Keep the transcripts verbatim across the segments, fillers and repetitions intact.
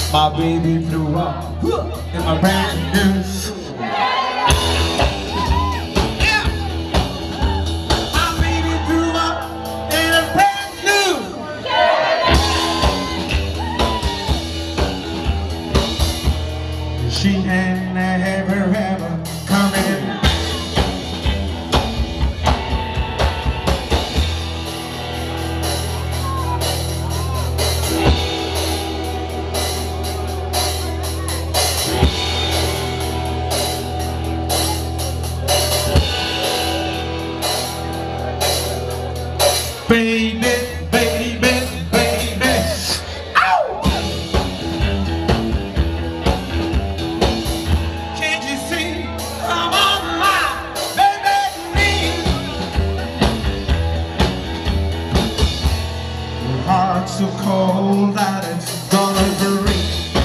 My baby flew up in my brand new suit. Yeah. My baby flew up in a brand new. She and ever ever coming. Baby, baby, baby, ow! Can't you see I'm on my baby knee? Your heart's so cold that it's gonna break.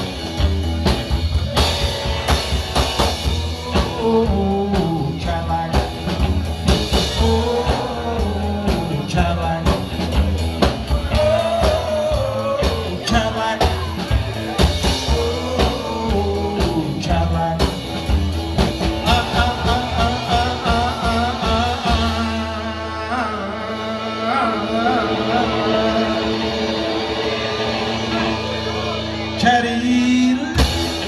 Oh, Cadillac. Oh, Cadillac. Cadillac.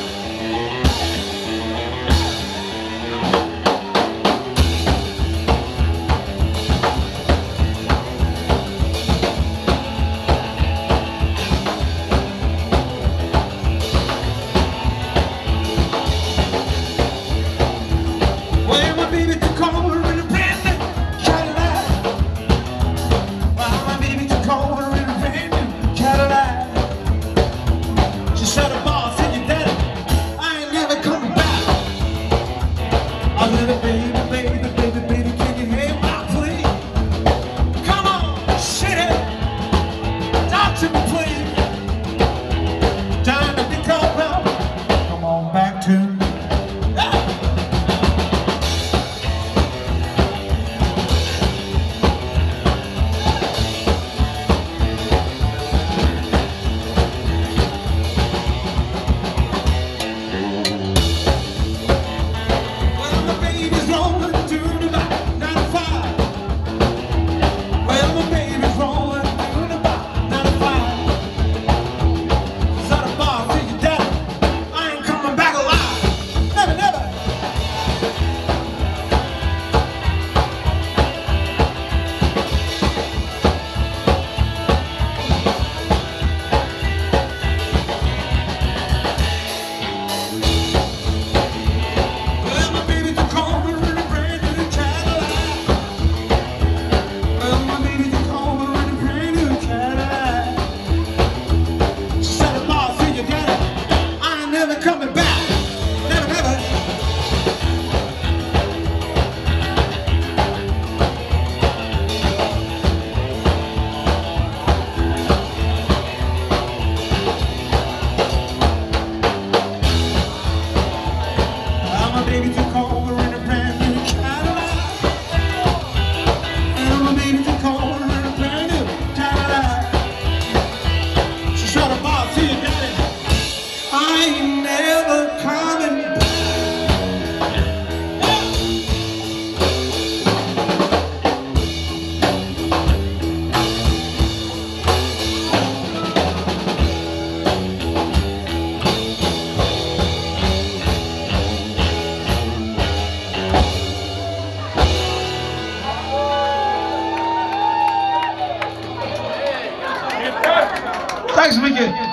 Well, my baby took over in a brand new Cadillac. Well, my baby took over in a brand new Cadillac. She said, "Boss, said your daddy, I ain't never coming back." I said, "Baby, baby, baby, baby, can you hear my plea? Come on, shit it, talk to me, please. Time to be called up. Come on back to me." Coming back, never, never. Well, my baby took over in a brand new Cadillac. Well, my baby took over in a brand new Cadillac. She said, "Boss, see you, daddy, I ain't never coming back." Thanks, Mickey.